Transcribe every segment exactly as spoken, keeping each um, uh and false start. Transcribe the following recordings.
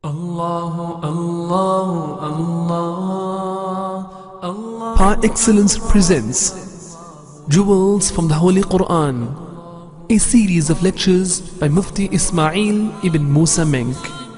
Allah, Allah, Allah, Allah. Par Excellence presents Jewels from the Holy Quran, a series of lectures by Mufti Ismail ibn Musa Menk.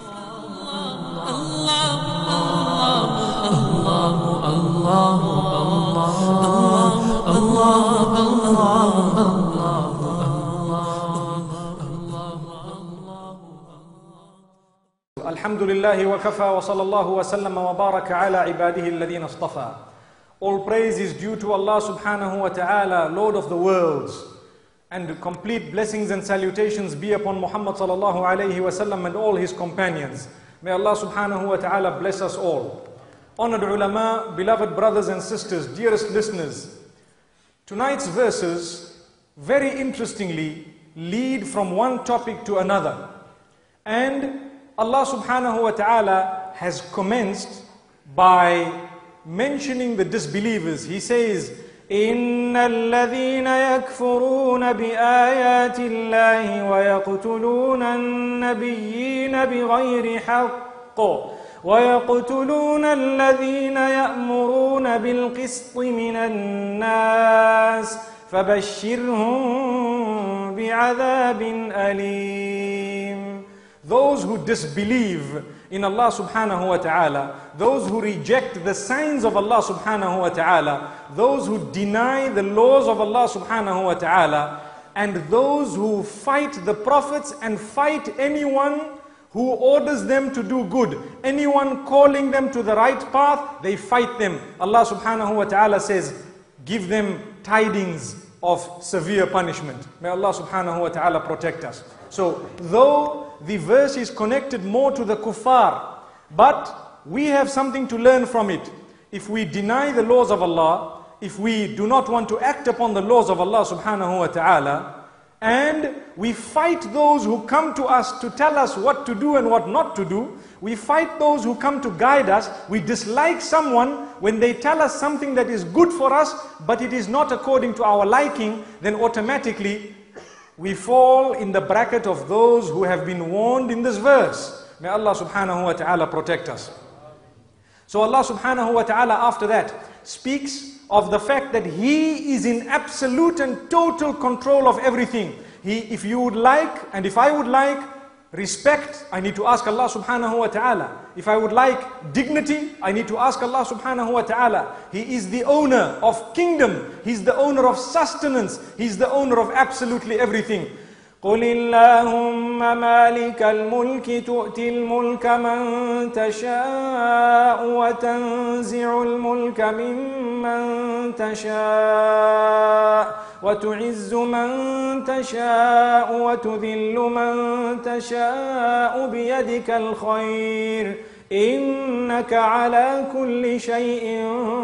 Alhamdulillahi wa kafa wa sallallahu wa sallama wa baraka ala ibadihi alladhina istafa. All praise is due to Allah subhanahu wa ta'ala, Lord of the worlds. And complete blessings and salutations be upon Muhammad sallallahu alayhi wa sallam and all his companions. May Allah subhanahu wa ta'ala bless us all. Honored ulama, beloved brothers and sisters, dearest listeners. Tonight's verses, very interestingly, lead from one topic to another. And Allah subhanahu wa ta'ala has commenced by mentioning the disbelievers. He says, إِنَّ الَّذِينَ يَكْفُرُونَ بِآيَاتِ اللَّهِ وَيَقْتُلُونَ النَّبِيِّينَ بِغَيْرِ حَقٍّ وَيَقْتُلُونَ الَّذِينَ يَأْمُرُونَ بِالْقِسْطِ مِنَ النَّاسِ فَبَشِّرْهُم بِعَذَابٍ أَلِيمٍ. Those who disbelieve in Allah subhanahu wa ta'ala, those who reject the signs of Allah subhanahu wa ta'ala, those who deny the laws of Allah subhanahu wa ta'ala, and those who fight the prophets and fight anyone who orders them to do good, anyone calling them to the right path, they fight them. Allah subhanahu wa ta'ala says, give them tidings of severe punishment. May Allah subhanahu wa ta'ala protect us. So, though the verse is connected more to the kuffar, but we have something to learn from it. If we deny the laws of Allah, if we do not want to act upon the laws of Allah subhanahu wa ta'ala, and we fight those who come to us to tell us what to do and what not to do, we fight those who come to guide us, we dislike someone when they tell us something that is good for us, but it is not according to our liking, then automatically we fall in the bracket of those who have been warned in this verse. May Allah subhanahu wa ta'ala protect us. So Allah subhanahu wa ta'ala after that speaks of the fact that He is in absolute and total control of everything. He, if you would like, and if I would like, respect, I need to ask Allah subhanahu wa ta'ala. If I would like dignity, I need to ask Allah subhanahu wa ta'ala. He is the owner of kingdom. He's the owner of sustenance. He's the owner of absolutely everything. قُلِ اللَّهُمَّ مَالِكَ الْمُلْكِ تُؤْتِي الْمُلْكَ مَنْ تَشَاءُ وَتَنْزِعُ الْمُلْكَ مِمَّنْ تَشَاءُ وَتُعِزُّ مَنْ تَشَاءُ وَتُذِلُّ مَنْ تَشَاءُ بِيَدِكَ الْخَيْرُ إِنَّكَ عَلَى كُلِّ شَيْءٍ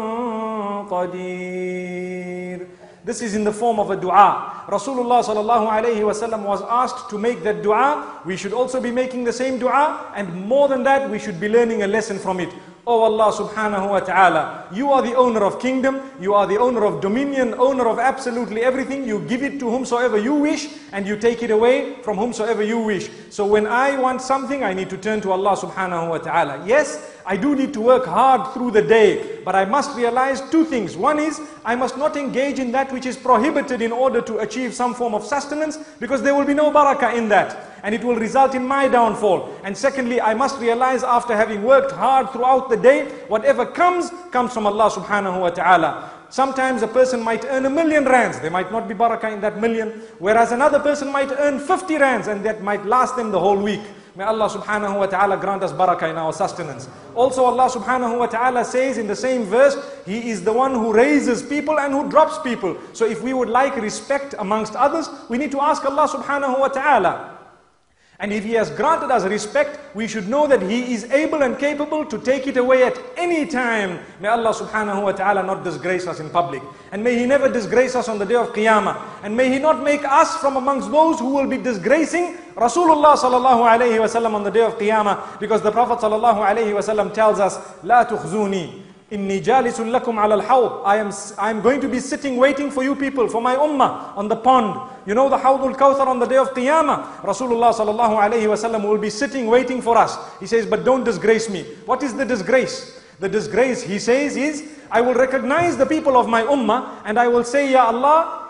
قَدِيرٌ. This is in the form of a dua. Rasulullah sallallahu alayhi wa sallam was asked to make that dua. We should also be making the same dua, and more than that, we should be learning a lesson from it. Oh Allah subhanahu wa ta'ala, you are the owner of kingdom, you are the owner of dominion, owner of absolutely everything. You give it to whomsoever you wish, and you take it away from whomsoever you wish. So when I want something, I need to turn to Allah subhanahu wa ta'ala. Yes, I do need to work hard through the day, but I must realize two things. One is, I must not engage in that which is prohibited in order to achieve some form of sustenance, because there will be no barakah in that, and it will result in my downfall. And secondly, I must realize after having worked hard throughout the day, whatever comes, comes from Allah subhanahu wa ta'ala. Sometimes a person might earn a million rands, there might not be barakah in that million, whereas another person might earn fifty rands, and that might last them the whole week. May Allah subhanahu wa ta'ala grant us barakah in our sustenance. Also Allah subhanahu wa ta'ala says in the same verse, He is the one who raises people and who drops people. So if we would like respect amongst others, we need to ask Allah subhanahu wa ta'ala. And if He has granted us respect, we should know that He is able and capable to take it away at any time. May Allah subhanahu wa ta'ala not disgrace us in public. And may He never disgrace us on the day of Qiyamah. And may He not make us from amongst those who will be disgracing Rasulullah sallallahu alayhi wa sallam on the day of Qiyamah. Because the Prophet sallallahu alayhi wa sallam tells us, La tukhzuni Inni jalisun lakum ala al-hawd. I am, I am going to be sitting waiting for you people, for my ummah, on the pond. You know the Hawdul Kawthar on the day of Qiyamah. Rasulullah sallallahu alayhi wa sallam will be sitting waiting for us. He says, but don't disgrace me. What is the disgrace? The disgrace, he says, is, I will recognize the people of my ummah and I will say, Ya Allah,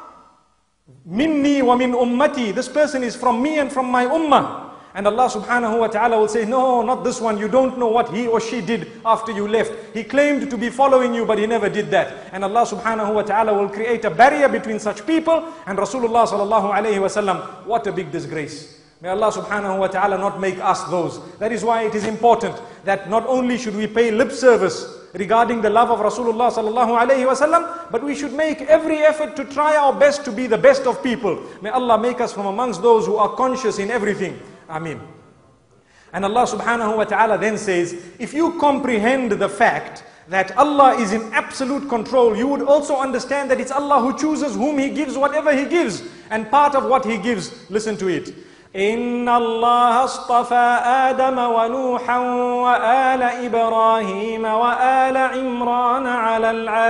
minni wa min ummati. This person is from me and from my ummah. And Allah subhanahu wa ta'ala will say, no, not this one. You don't know what he or she did after you left. He claimed to be following you, but he never did that. And Allah subhanahu wa ta'ala will create a barrier between such people and Rasulullah sallallahu alayhi wa sallam. What a big disgrace. May Allah subhanahu wa ta'ala not make us those. That is why it is important that not only should we pay lip service regarding the love of Rasulullah sallallahu alayhi wa sallam, but we should make every effort to try our best to be the best of people. May Allah make us from amongst those who are conscious in everything. Ameen. And Allah subhanahu wa ta'ala then says, if you comprehend the fact that Allah is in absolute control, you would also understand that it's Allah who chooses whom He gives whatever He gives. And part of what He gives, listen to it. إن الله اصطفى آدم ونوحا وآل إبراهيم وآل عمران على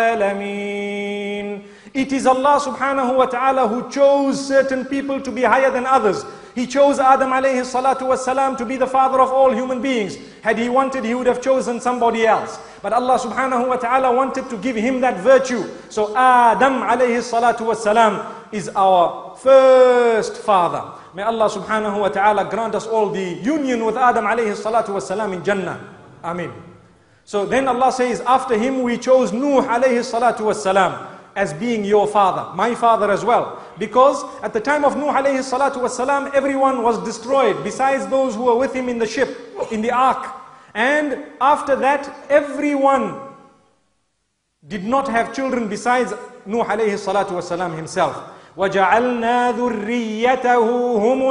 العالمين. It is Allah subhanahu wa ta'ala who chose certain people to be higher than others. He chose Adam alayhi salatu wasalam to be the father of all human beings. Had He wanted, He would have chosen somebody else. But Allah subhanahu wa ta'ala wanted to give him that virtue. So Adam alayhi salatu wasalam is our first father. May Allah subhanahu wa ta'ala grant us all the union with Adam alayhi salatu wasalam in Jannah. Ameen. So then Allah says, after him we chose Nuh alayhi salatu wasalam as being your father, my father as well. Because at the time of Nuh alayhi salatu wasalam, everyone was destroyed besides those who were with him in the ship, in the ark. And after that, everyone did not have children besides Nuh alayhi salatu wasalam himself. وَجَعَلْنَا ذُرِّيَّتَهُ هُمُ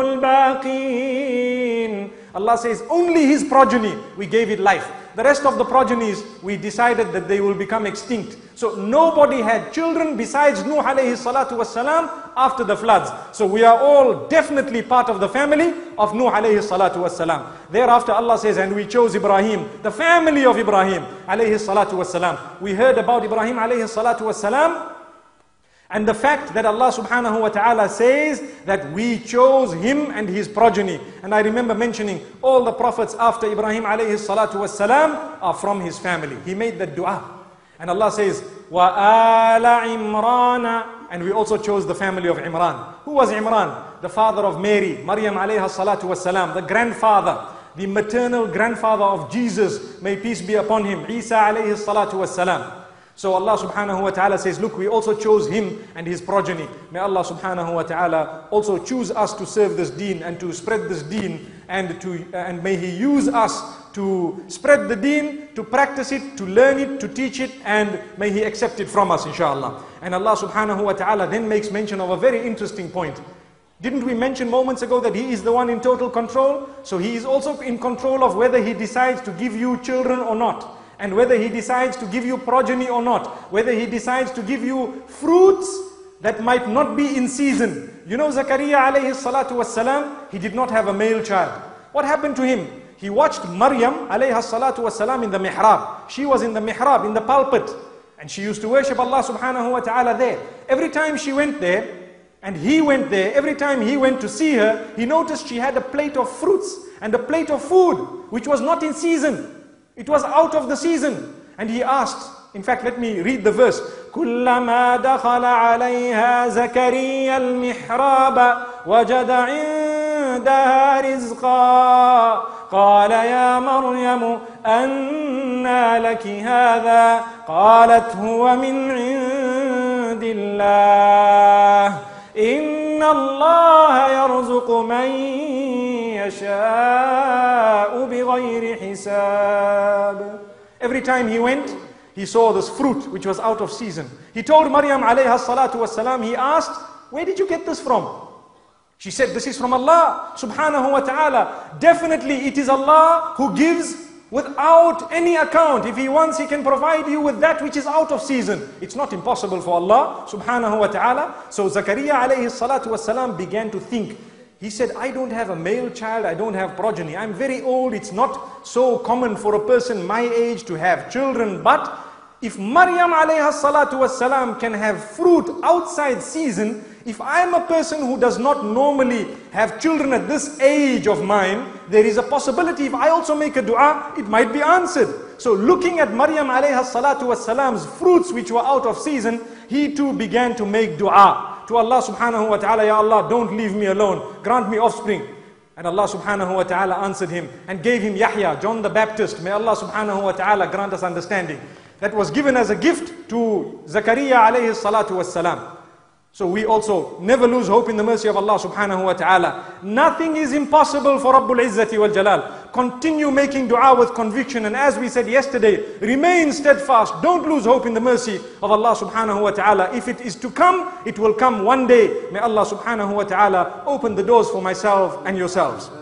الْبَاقِينَ. Allah says, only his progeny, we gave it life. The rest of the progenies, we decided that they will become extinct. So nobody had children besides Nuh alayhi salatu wassalam after the floods. So we are all definitely part of the family of Nuh alayhi salatu wassalam. Thereafter Allah says, and we chose Ibrahim, the family of Ibrahim alayhi salatu wassalam. We heard about Ibrahim alayhi salatu wassalam. And the fact that Allah subhanahu wa ta'ala says that we chose him and his progeny. And I remember mentioning all the prophets after Ibrahim alayhi salatu wassalam are from his family. He made that dua. And Allah says, وَآلَ عِمْرَانَ. And we also chose the family of Imran. Who was Imran? The father of Mary, Maryam alayha salatu wassalam, the grandfather, the maternal grandfather of Jesus, may peace be upon him, Isa alayhi salatu wassalam. So Allah subhanahu wa ta'ala says, look, we also chose him and his progeny. May Allah subhanahu wa ta'ala also choose us to serve this deen and to spread this deen, and to uh, and may He use us to spread the deen, to practice it, to learn it, to teach it, and may He accept it from us, inshallah. And Allah subhanahu wa ta'ala then makes mention of a very interesting point. Didn't we mention moments ago that He is the one in total control? So He is also in control of whether He decides to give you children or not. And whether He decides to give you progeny or not. Whether He decides to give you fruits that might not be in season. You know Zakaria alayhi salatu wassalam, he did not have a male child. What happened to him? He watched Maryam alayhi salatu wassalam in the mihrab. She was in the mihrab, in the pulpit. And she used to worship Allah subhanahu wa ta'ala there. Every time she went there, and he went there, every time he went to see her, he noticed she had a plate of fruits and a plate of food, which was not in season. It was out of the season. And he asked, in fact, let me read the verse. كُلَّمَا دَخَلَ عَلَيْهَا زَكَرِيَّا الْمِحْرَابَ وَجَدَ عِنْدَهَا رِزْقًا قَالَ يَا مَرْيَمُ أَنَّى لَكِ هَذَا قَالَتْ هُوَ مِنْ عِنْدِ اللَّهِ إِنَّ اللَّهَ يَرْزُقُ مَنْ يَشَاءُ بِغَيْرِ حِسَابٍ. Every time he went, he saw this fruit which was out of season. He told Maryam alayha salatu wassalam, he asked, where did you get this from? She said, this is from Allah subhanahu wa ta'ala. Definitely it is Allah who gives without any account. If He wants, He can provide you with that which is out of season. It's not impossible for Allah subhanahu wa ta'ala. So Zakaria alayhi salatu wassalam began to think. He said, I don't have a male child, I don't have progeny. I'm very old, it's not so common for a person my age to have children. But If Maryam alayha salatu was salam can have fruit outside season, if I'm a person who does not normally have children at this age of mine, there is a possibility if I also make a dua, it might be answered. So looking at Maryam alayha salatu was salam's fruits which were out of season, he too began to make dua to Allah subhanahu wa ta'ala, Ya Allah, don't leave me alone, grant me offspring. And Allah subhanahu wa ta'ala answered him and gave him Yahya, John the Baptist. May Allah subhanahu wa ta'ala grant us understanding. That was given as a gift to Zakaria alayhi salatu was salam. So we also never lose hope in the mercy of Allah subhanahu wa ta'ala. Nothing is impossible for Rabbul Izzati wal Jalal. Continue making dua with conviction, and as we said yesterday, remain steadfast. Don't lose hope in the mercy of Allah subhanahu wa ta'ala. If it is to come, it will come one day. May Allah subhanahu wa ta'ala open the doors for myself and yourselves.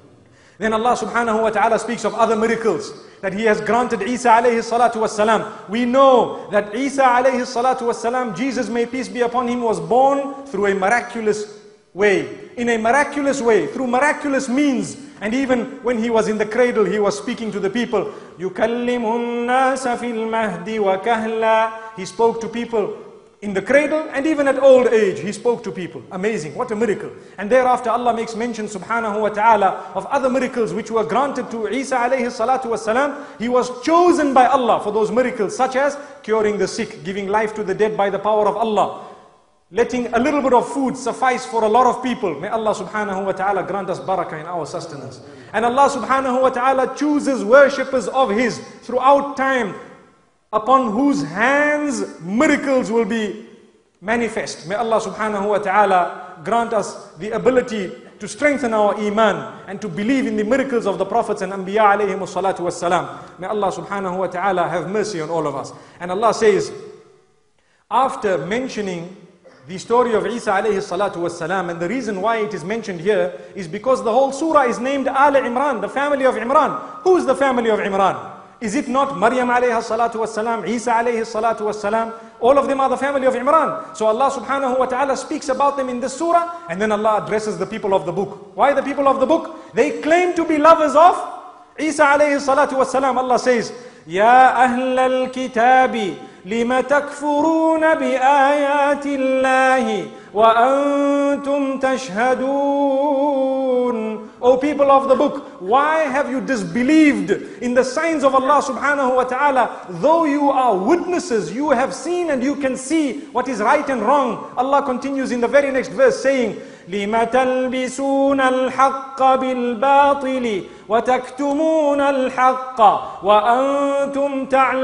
Then Allah subhanahu wa ta'ala speaks of other miracles that He has granted Isa alayhi salatu wassalam. We know that Isa alayhi salatu wassalam, Jesus may peace be upon him, was born through a miraculous way. In a miraculous way, through miraculous means. And even when he was in the cradle, he was speaking to the people. يُكَلِّمُ النَّاسَ فِي الْمَهْدِ وَكَهْلًا. He spoke to people in the cradle, and even at old age, he spoke to people. Amazing, what a miracle. And thereafter Allah makes mention subhanahu wa ta'ala of other miracles which were granted to Isa alayhi salatu wasalam. He was chosen by Allah for those miracles, such as curing the sick, giving life to the dead by the power of Allah, letting a little bit of food suffice for a lot of people. May Allah subhanahu wa ta'ala grant us barakah in our sustenance. And Allah subhanahu wa ta'ala chooses worshippers of His throughout time, upon whose hands miracles will be manifest. May Allah subhanahu wa ta'ala grant us the ability to strengthen our iman and to believe in the miracles of the prophets and anbiya alayhimu salatu wassalam. May Allah subhanahu wa ta'ala have mercy on all of us. And Allah says, after mentioning the story of Isa alayhi salatu wassalam, and the reason why it is mentioned here is because the whole surah is named Al Imran, the family of Imran. Who is the family of Imran? Is it not Maryam alayhi salatu wassalam, Isa alayhi salatu wassalam? All of them are the family of Imran. So Allah subhanahu wa ta'ala speaks about them in this surah, and then Allah addresses the people of the book. Why the people of the book? They claim to be lovers of Isa alayhi salatu wassalam. Allah says, Ya ahlal kitabi lima takfuruna bi ayati Allahi wa antum tashhadun. O people of the book, why have you disbelieved in the signs of Allah subhanahu wa ta'ala? Though you are witnesses, you have seen and you can see what is right and wrong. Allah continues in the very next verse saying, لِمَ تَلْبِسُونَ الْحَقَّ بِالْبَاطِلِ وَتَكْتُمُونَ الْحَقَّ وَأَنْتُمْ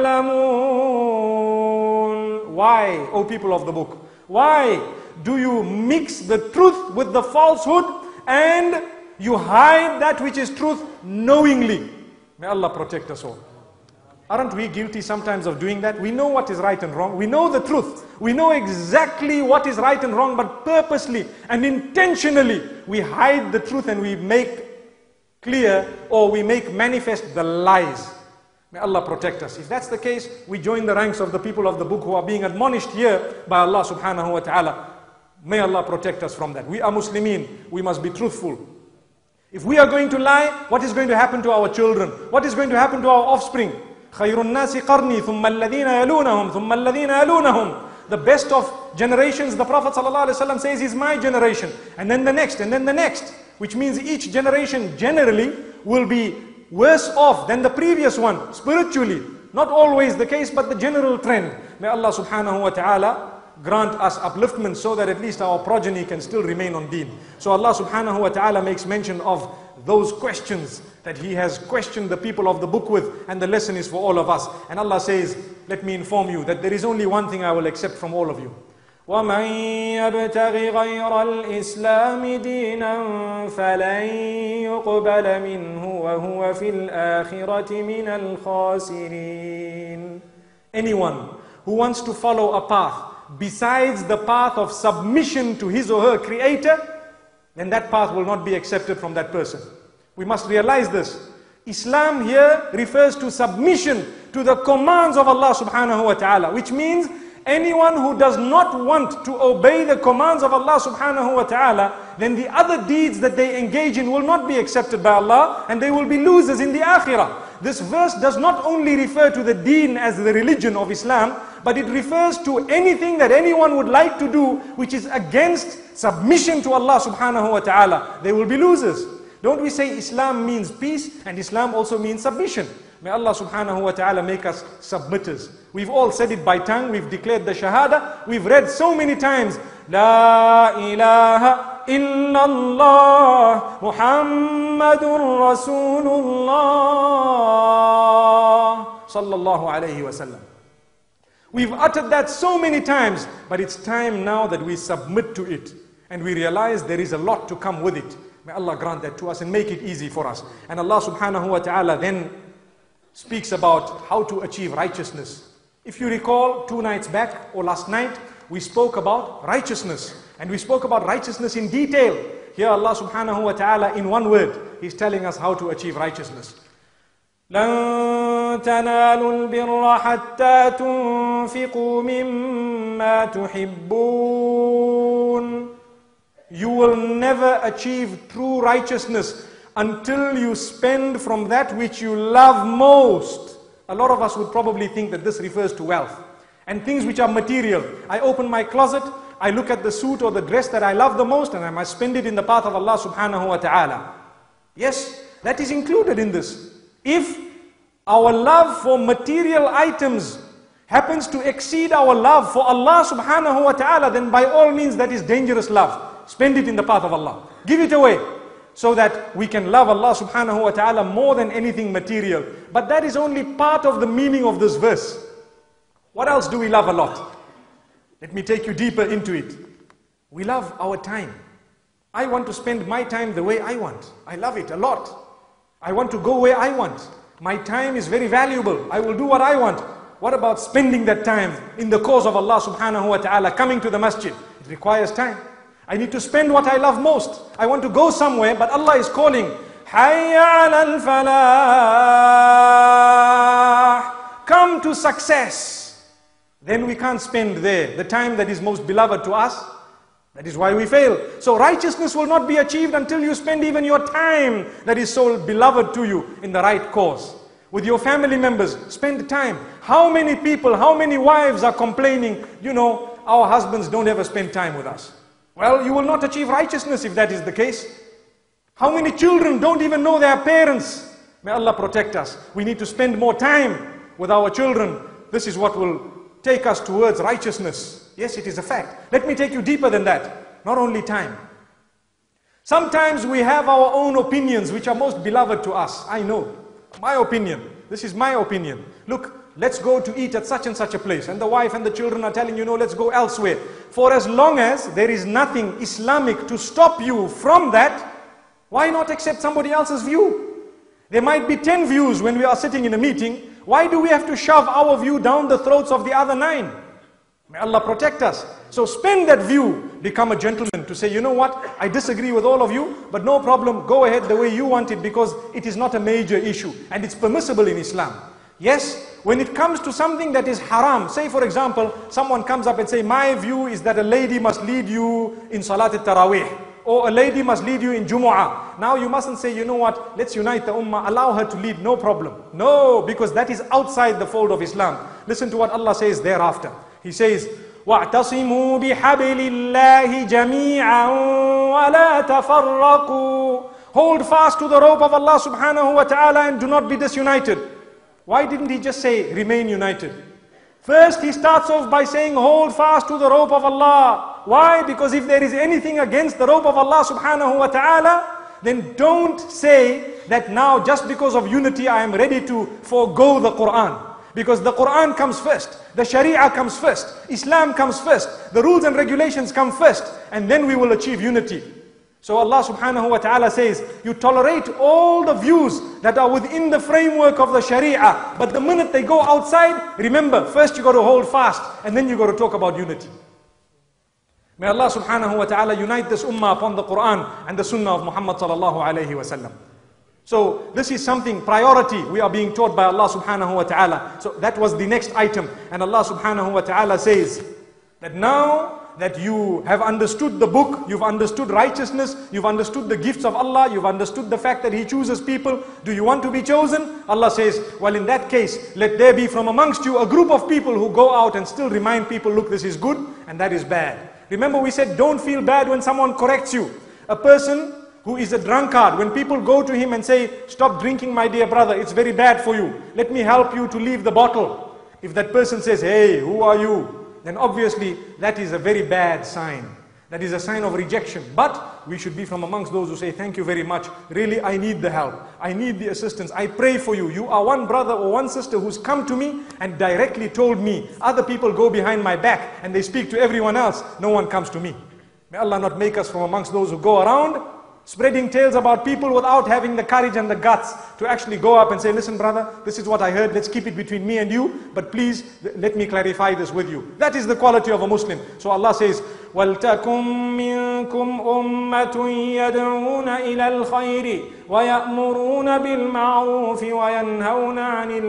تَعْلَمُونَ. Why, O people of the book? Why do you mix the truth with the falsehood and you hide that which is truth knowingly? May Allah protect us all. Aren't we guilty sometimes of doing that? We know what is right and wrong. We know the truth. We know exactly what is right and wrong, but purposely and intentionally we hide the truth and we make clear or we make manifest the lies. May Allah protect us. If that's the case, we join the ranks of the people of the book who are being admonished here by Allah subhanahu wa ta'ala. May Allah protect us from that. We are Muslimin. We must be truthful. If we are going to lie, what is going to happen to our children? What is going to happen to our offspring? خَيْرُ النَّاسِ قَرْنِي ثُمَّ الَّذِينَ يَلُونَهُمْ ثُمَّ الَّذِينَ يَلُونَهُمْ. The best of generations, the Prophet ﷺ says, is my generation. And then the next, and then the next. Which means each generation generally will be worse off than the previous one, spiritually. Not always the case, but the general trend. May Allah subhanahu wa ta'ala grant us upliftment so that at least our progeny can still remain on deen. So Allah subhanahu wa ta'ala makes mention of those questions that He has questioned the people of the book with, and the lesson is for all of us. And Allah says, let me inform you that there is only one thing I will accept from all of you. وَمَنْ يَبْتَغِ غَيْرَ الْإِسْلَامِ دِينًا فَلَنْ يُقْبَلَ مِنْهُ وَهُوَ فِي الْآخِرَةِ مِنَ الْخَاسِرِينَ. Anyone who wants to follow a path besides the path of submission to his or her creator, then that path will not be accepted from that person. We must realize this. Islam here refers to submission to the commands of Allah subhanahu wa ta'ala, which means anyone who does not want to obey the commands of Allah subhanahu wa ta'ala, then the other deeds that they engage in will not be accepted by Allah, and they will be losers in the akhirah. This verse does not only refer to the deen as the religion of Islam, but it refers to anything that anyone would like to do which is against submission to Allah subhanahu wa ta'ala. They will be losers. Don't we say Islam means peace and Islam also means submission? May Allah subhanahu wa ta'ala make us submitters. We've all said it by tongue, we've declared the shahada, we've read so many times, La ilaha illallah Muhammadur Rasulullah sallallahu alayhi wa sallam. We've uttered that so many times, but it's time now that we submit to it and we realize there is a lot to come with it. May Allah grant that to us and make it easy for us. And Allah subhanahu wa ta'ala then speaks about how to achieve righteousness. If you recall, two nights back or last night, we spoke about righteousness. And we spoke about righteousness in detail. Here Allah subhanahu wa ta'ala in one word, He's telling us how to achieve righteousness. لَن تَنَالُوا الْبِرَّ حَتَّى تُنْفِقُوا مِمَّا تُحِبُّونَ. You will never achieve true righteousness until you spend from that which you love most. A lot of us would probably think that this refers to wealth and things which are material. I open my closet, I look at the suit or the dress that I love the most, and I must spend it in the path of Allah subhanahu wa ta'ala. Yes, that is included in this. If our love for material items happens to exceed our love for Allah subhanahu wa ta'ala, then by all means that is dangerous love. Spend it in the path of Allah. Give it away, so that we can love Allah subhanahu wa ta'ala more than anything material. But that is only part of the meaning of this verse. What else do we love a lot? Let me take you deeper into it. We love our time. I want to spend my time the way I want. I love it a lot. I want to go where I want. My time is very valuable. I will do what I want. What about spending that time in the cause of Allah subhanahu wa ta'ala, coming to the masjid? It requires time. I need to spend what I love most. I want to go somewhere, but Allah is calling, Hayya ala al-falah. Come to success. Then we can't spend there the time that is most beloved to us. That is why we fail. So righteousness will not be achieved until you spend even your time that is so beloved to you in the right cause. With your family members, spend time. How many people, how many wives are complaining, you know, our husbands don't ever spend time with us. Well, you will not achieve righteousness if that is the case. How many children don't even know their parents? May Allah protect us. We need to spend more time with our children. This is what will take us towards righteousness. Yes, it is a fact. Let me take you deeper than that. Not only time. Sometimes we have our own opinions which are most beloved to us. I know. My opinion. This is my opinion. Look, let's go to eat at such and such a place. And the wife and the children are telling you, no, let's go elsewhere. For as long as there is nothing Islamic to stop you from that, why not accept somebody else's view? There might be ten views when we are sitting in a meeting. Why do we have to shove our view down the throats of the other nine? May Allah protect us. So spend that view, become a gentleman to say, you know what, I disagree with all of you, but no problem, go ahead the way you want it, because it is not a major issue and it's permissible in Islam. Yes, when it comes to something that is haram, say for example, someone comes up and say, my view is that a lady must lead you in Salat al-Taraweeh, or a lady must lead you in Jumu'ah. Now you mustn't say, you know what, let's unite the ummah, allow her to lead, no problem. No, because that is outside the fold of Islam. Listen to what Allah says thereafter. He says, وَاعْتَصِمُوا بِحَبْلِ اللَّهِ جَمِيعًا وَلَا تَفَرَّقُوا. Hold fast to the rope of Allah subhanahu wa ta'ala and do not be disunited. Why didn't He just say, remain united? First He starts off by saying, hold fast to the rope of Allah. Why? Because if there is anything against the rope of Allah subhanahu wa ta'ala, then don't say that now just because of unity I am ready to forego the Quran. Because the Quran comes first, the Sharia comes first, Islam comes first, the rules and regulations come first, and then we will achieve unity. So Allah subhanahu wa ta'ala says, you tolerate all the views that are within the framework of the Sharia, but the minute they go outside, remember, first you got to hold fast, and then you got to talk about unity. May Allah subhanahu wa ta'ala unite this ummah upon the Quran and the Sunnah of Muhammad sallallahu alayhi wa sallam. So this is something, priority, we are being taught by Allah subhanahu wa ta'ala. So that was the next item. And Allah subhanahu wa ta'ala says that now that you have understood the book, you've understood righteousness, you've understood the gifts of Allah, you've understood the fact that He chooses people. Do you want to be chosen? Allah says, well, in that case, let there be from amongst you a group of people who go out and still remind people, look, this is good and that is bad. Remember we said, don't feel bad when someone corrects you. A person who is a drunkard, when people go to him and say, stop drinking my dear brother, it's very bad for you. Let me help you to leave the bottle. If that person says, hey, who are you? Then obviously that is a very bad sign. That is a sign of rejection. But we should be from amongst those who say, thank you very much. Really, I need the help. I need the assistance. I pray for you. You are one brother or one sister who's come to me and directly told me. Other people go behind my back and they speak to everyone else. No one comes to me. May Allah not make us from amongst those who go around spreading tales about people without having the courage and the guts to actually go up and say, listen brother, this is what I heard, let's keep it between me and you, but please let me clarify this with you. That is the quality of a Muslim. So Allah says, وَلْتَكُمْ مِنْكُمْ أُمَّةٌ يَدْعُونَ إِلَى الْخَيْرِ وَيَأْمُرُونَ بِالْمَعْرُوفِ وَيَنْهَوْنَ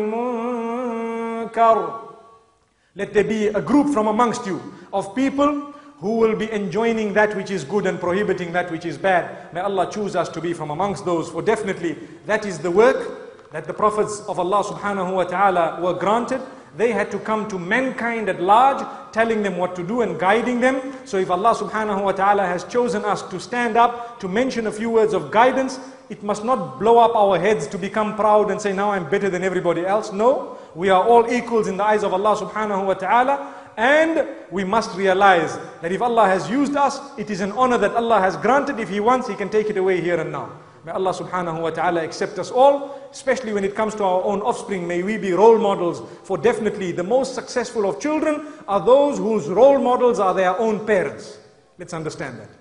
عَنِ الْمُنْكَرِ. Let there be a group from amongst you of people who will be enjoining that which is good and prohibiting that which is bad. May Allah choose us to be from amongst those, for definitely that is the work that the prophets of Allah subhanahu wa ta'ala were granted. They had to come to mankind at large, telling them what to do and guiding them. So if Allah subhanahu wa ta'ala has chosen us to stand up, to mention a few words of guidance, it must not blow up our heads to become proud and say, now I'm better than everybody else. No, we are all equals in the eyes of Allah subhanahu wa ta'ala. And we must realize that if Allah has used us, it is an honor that Allah has granted. If He wants, He can take it away here and now. May Allah subhanahu wa ta'ala accept us all, especially when it comes to our own offspring. May we be role models, for definitely the most successful of children are those whose role models are their own parents. Let's understand that.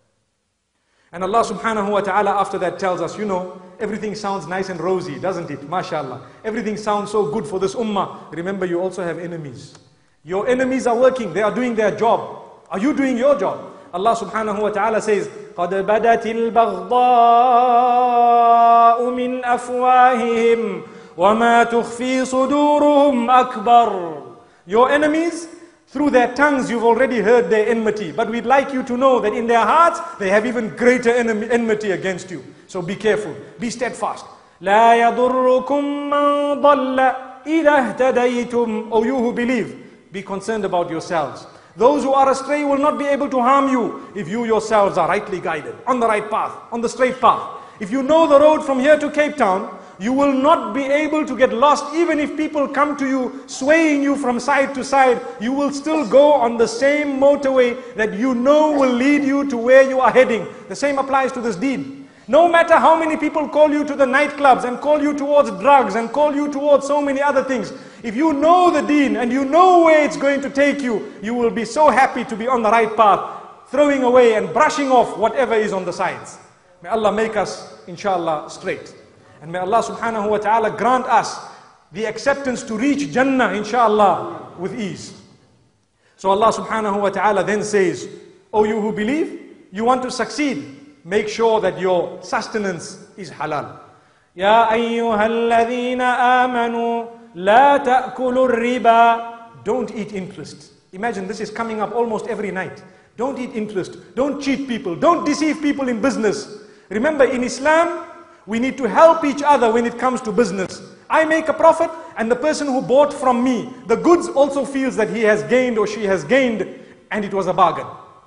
And Allah subhanahu wa ta'ala after that tells us, you know, everything sounds nice and rosy, doesn't it? MashaAllah. Everything sounds so good for this ummah. Remember, you also have enemies. Your enemies are working, they are doing their job. Are you doing your job? Allah subhanahu wa ta'ala says, قَدْ بَدَتِ الْبَغْضَاءُ مِنْ أَفْوَاهِهِمْ وَمَا تُخْفِي صُدُورُهُمْ أَكْبَرُ. Your enemies, through their tongues you've already heard their enmity. But we'd like you to know that in their hearts, they have even greater enemy, enmity against you. So be careful, be steadfast. لَا يَضُرُّكُمْ مَنْ ضَلَّ إِذَا اهْتَدَيْتُمْ. O you who believe, be concerned about yourselves. Those who are astray will not be able to harm you if you yourselves are rightly guided, on the right path, on the straight path. If you know the road from here to Cape Town, you will not be able to get lost. Even if people come to you, swaying you from side to side, you will still go on the same motorway that you know will lead you to where you are heading. The same applies to this deen. No matter how many people call you to the nightclubs and call you towards drugs and call you towards so many other things, if you know the deen and you know where it's going to take you, you will be so happy to be on the right path, throwing away and brushing off whatever is on the sides. May Allah make us, inshallah, straight. And may Allah subhanahu wa ta'ala grant us the acceptance to reach Jannah, inshallah, with ease. So Allah subhanahu wa ta'ala then says, O you who believe, you want to succeed, make sure that your sustenance is halal. Ya ayyuhalladhina amanu la ta'kulur riba. Don't eat interest. Imagine this is coming up almost every night. Don't eat interest. Don't cheat people. Don't deceive people in business. Remember, in Islam, we need to help each other when it comes to business. I make a profit and the person who bought from me the goods also feels that he has gained or she has gained, and it was a bargain.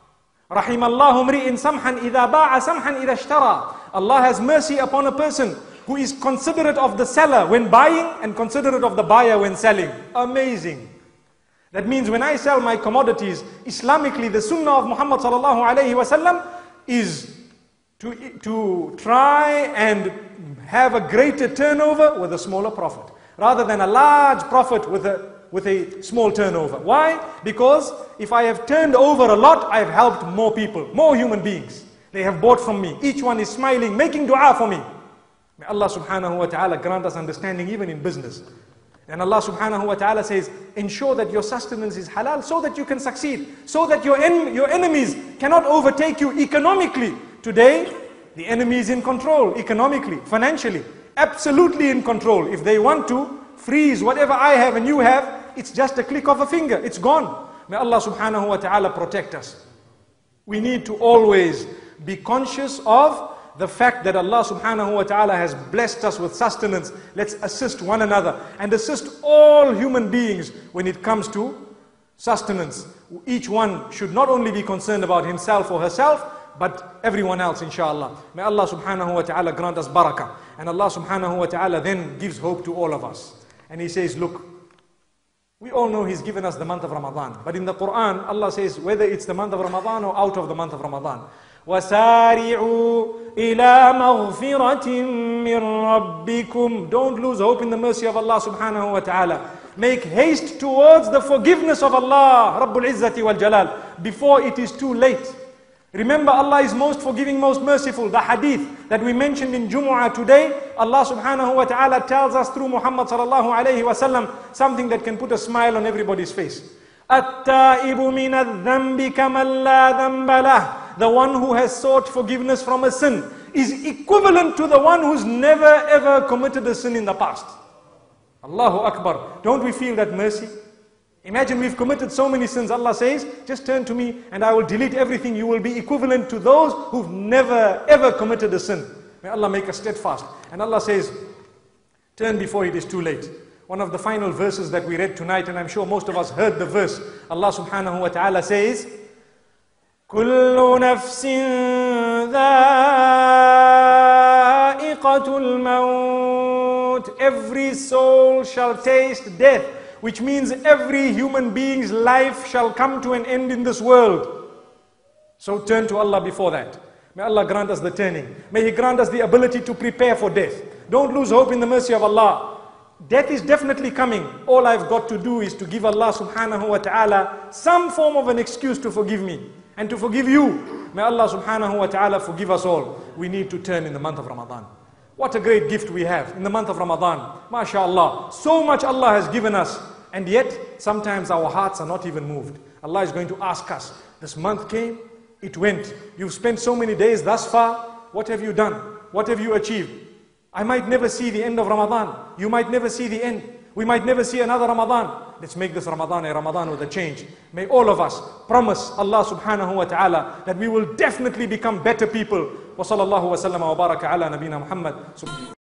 Rahimallahu mri'in samhan idha ba'a samhan idha ishtara. Allah has mercy upon a person who is considerate of the seller when buying and considerate of the buyer when selling. Amazing. That means when I sell my commodities, Islamically the sunnah of Muhammad sallallahu alayhi wasallam is to, to try and have a greater turnover with a smaller profit, rather than a large profit with a, with a small turnover. Why? Because if I have turned over a lot, I have helped more people, more human beings. They have bought from me. Each one is smiling, making dua for me. May Allah subhanahu wa ta'ala grant us understanding even in business. And Allah subhanahu wa ta'ala says, ensure that your sustenance is halal so that you can succeed, so that your, en your enemies cannot overtake you economically. Today, the enemy is in control economically, financially, absolutely in control. If they want to freeze whatever I have and you have, it's just a click of a finger, it's gone. May Allah subhanahu wa ta'ala protect us. We need to always be conscious of the fact that Allah subhanahu wa ta'ala has blessed us with sustenance. Let's assist one another and assist all human beings when it comes to sustenance. Each one should not only be concerned about himself or herself, but everyone else, inshallah. May Allah subhanahu wa ta'ala grant us barakah. And Allah subhanahu wa ta'ala then gives hope to all of us. And He says, look, we all know He's given us the month of Ramadan. But in the Quran, Allah says, whether it's the month of Ramadan or out of the month of Ramadan, وَسَارِعُوا إِلَى مَغْفِرَةٍ مِّن رَبِّكُمْ. Don't lose hope in the mercy of Allah subhanahu wa ta'ala. Make haste towards the forgiveness of Allah, Rabbul Izzati wal Jalal, before it is too late. Remember, Allah is most forgiving, most merciful. The hadith that we mentioned in Jumu'ah today, Allah subhanahu wa ta'ala tells us through Muhammad sallallahu alayhi wa sallam something that can put a smile on everybody's face. التائب من الذنب كمن لا ذنب له. The one who has sought forgiveness from a sin is equivalent to the one who's never ever committed a sin in the past. Allahu Akbar. Don't we feel that mercy? Imagine we've committed so many sins. Allah says, just turn to me and I will delete everything. You will be equivalent to those who've never ever committed a sin. May Allah make us steadfast. And Allah says, turn before it is too late. One of the final verses that we read tonight, and I'm sure most of us heard the verse. Allah subhanahu wa ta'ala says, كُلُّ نَفْسٍ ذَائِقَةُ الْمَوْتِ. Every soul shall taste death. Which means every human being's life shall come to an end in this world. So turn to Allah before that. May Allah grant us the turning. May He grant us the ability to prepare for death. Don't lose hope in the mercy of Allah. Death is definitely coming. All I've got to do is to give Allah subhanahu wa ta'ala some form of an excuse to forgive me and to forgive you. May Allah subhanahu wa ta'ala forgive us all. We need to turn in the month of Ramadan. What a great gift we have in the month of Ramadan. MashaAllah. So much Allah has given us. And yet, sometimes our hearts are not even moved. Allah is going to ask us, this month came, it went. You've spent so many days thus far. What have you done? What have you achieved? I might never see the end of Ramadan. You might never see the end. We might never see another Ramadan. Let's make this Ramadan a Ramadan with a change. May all of us promise Allah subhanahu wa ta'ala that we will definitely become better people. Wa sallallahu wa sallam wa baraka ala nabina Muhammad.